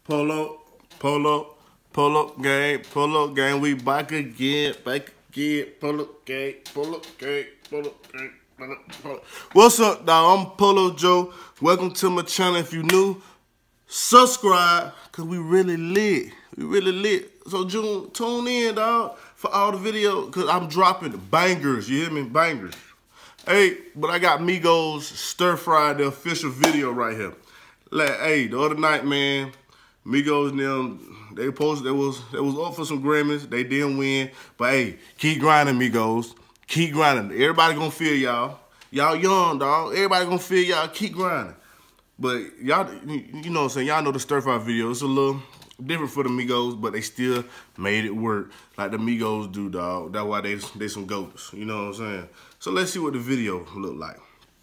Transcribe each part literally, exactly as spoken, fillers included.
Polo, polo, polo game, polo game. We back again, back again. Polo game, polo game, polo game. Polo, polo. What's up, dog? I'm Polo Joe. Welcome to my channel. If you new, subscribe, cause we really lit. We really lit. So June, tune in, dog, for all the videos, cause I'm dropping bangers. You hear me? Bangers. Hey, but I got Migos stir fry, the official video right here. Like, hey, the other night, man. Migos and them, they posted, they was, they was up for some Grammys. They didn't win. But hey, keep grinding, Migos. Keep grinding. Everybody gonna feel y'all. Y'all young, dog. Everybody gonna feel y'all. Keep grinding. But y'all, you know what I'm saying? Y'all know the stir fry video. It's a little different for the Migos, but they still made it work like the Migos do, dog. That's why they, they some goats. You know what I'm saying? So let's see what the video look like.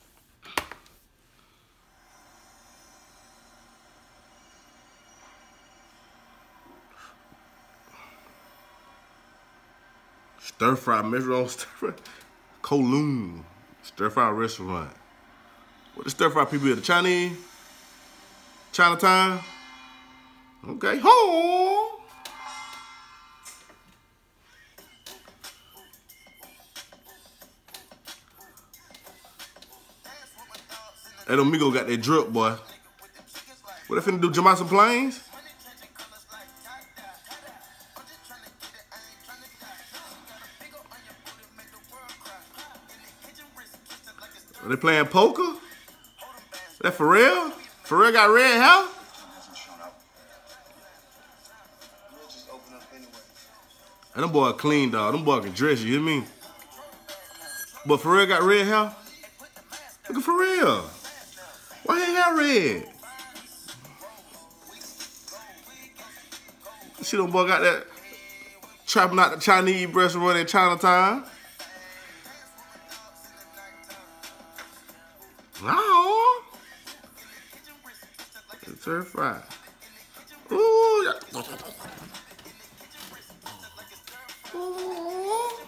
Stir fry, measure on stir fry. Kowloon, stir fry restaurant. What the stir fry people here? The Chinese? Chinatown? Okay, home. Hey, them Migos got that drip, boy. What they finna do, jump out some planes? Are they playing poker? That for real? For real got red hair? And them boy clean, dog. Them boy can dress, you hear me? But for real got red hair? Look at for real. Why his hair red? See them boy got that trapping out the Chinese restaurant in Chinatown. No. It's stir fry. Ooh. Yeah. Ooh.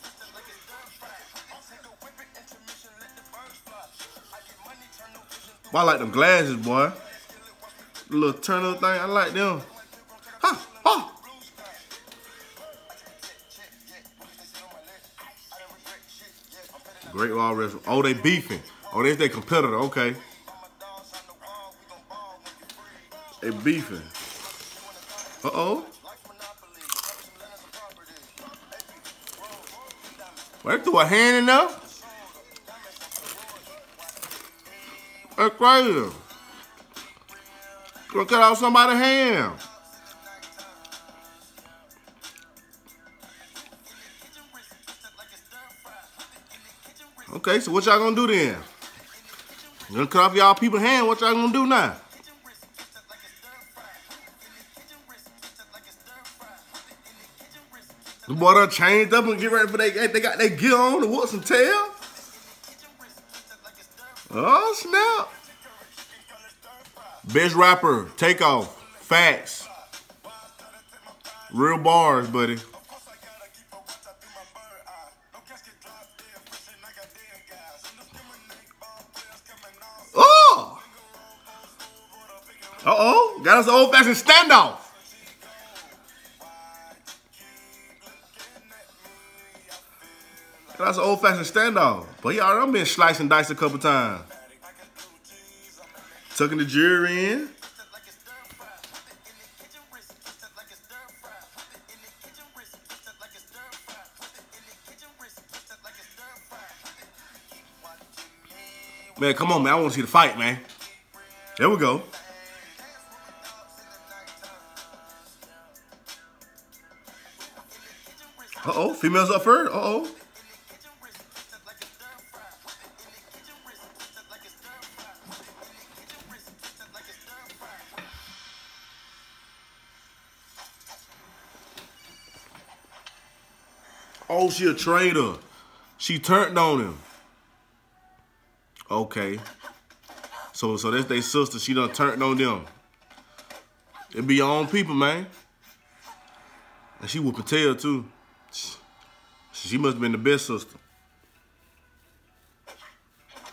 Boy, I like them glasses, boy. The little turn up thing, I like them. Ha, ha. Great Wall Restaurant. Oh, they beefing. Oh, that's their competitor. Okay. They beefing. Uh-oh. Well, they threw a hand in there. That's crazy. Gonna cut off somebody's hand. Okay, so what y'all gonna do then? You gonna cut off y'all people's hand? What y'all gonna do now? The boy done changed up and get ready for they they got they gear on to whoop some tail. Oh snap! Best rapper, Takeoff, facts, real bars, buddy. Oh! Uh-oh, got us an old-fashioned standoff. Got us an old-fashioned standoff. But y'all done been sliced and diced a couple times. Tucking the jury in. Man, come on, man. I want to see the fight, man. There we go. Uh-oh. Females up first. Uh-oh. Oh, she a traitor. She turned on him. Okay. So so that's their sister. She done turned on them. It be your own people, man. And she whooping tail too. She must have been the best sister.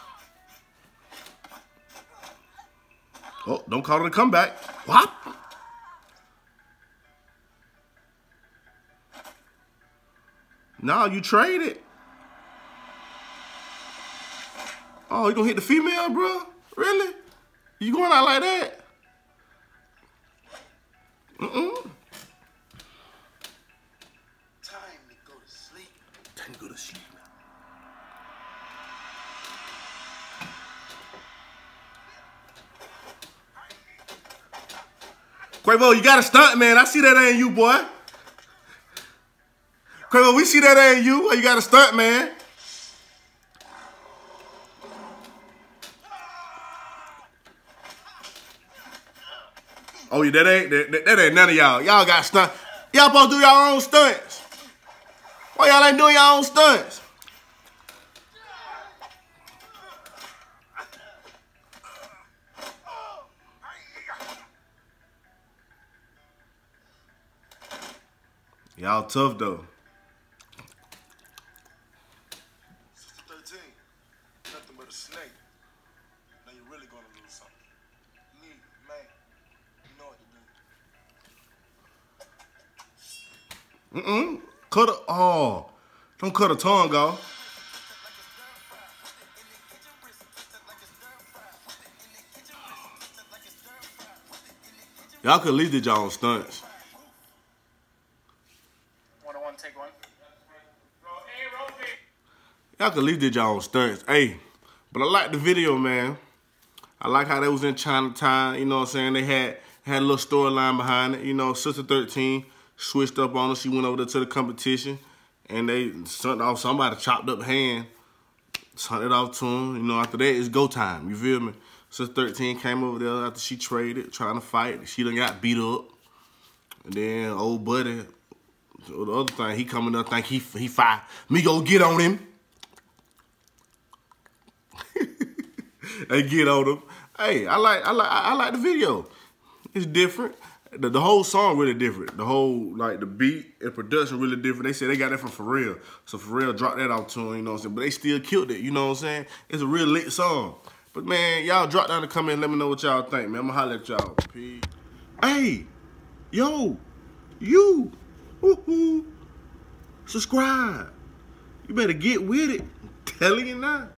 Oh, don't call it a comeback. What? No, you traded. Oh, you gonna hit the female, bro? Really? You going out like that? Mm-mm. Time to go to sleep. Time to go to sleep. Quavo, you got a stunt, man. I see that ain't you, boy. Quavo, we see that ain't you. You got a stunt, man. Oh, yeah, that ain't that, that, that ain't none of y'all. Y'all got stunt. Y'all supposed to do y'all own stunts. Why y'all ain't doing y'all own stunts? Y'all tough though. Sister thirteen, nothing but a snake. Now you're really gonna lose something. Me, man, you know what to do. Mm-mm. Cut a, oh. Don't cut a tongue off. Y'all could at least did y'all own stunts. One on one, take one. Y'all could at least did y'all own stunts. Hey, but I like the video, man. I like how they was in Chinatown. You know what I'm saying? They had had a little storyline behind it. You know, Sister thirteen switched up on her. She went over there to the competition. And they sent off somebody chopped up hand. Sent it off to him. You know, after that, it's go time. You feel me? Sister thirteen came over there after she traded, trying to fight. She done got beat up. And then old buddy, the other thing, he coming up, think he he fight. Migos get on him. They get on him. Hey, I like I like I like the video. It's different. The, the whole song really different. The whole, like, the beat and production really different. They said they got that from Pharrell. So Pharrell dropped that out to him, you know what I'm saying? But they still killed it, you know what I'm saying? It's a real lit song. But, man, y'all drop down in the comments and let me know what y'all think, man. I'm going to holler at y'all. Peace. Hey, yo, you, woo-hoo, subscribe. You better get with it. I'm telling you now.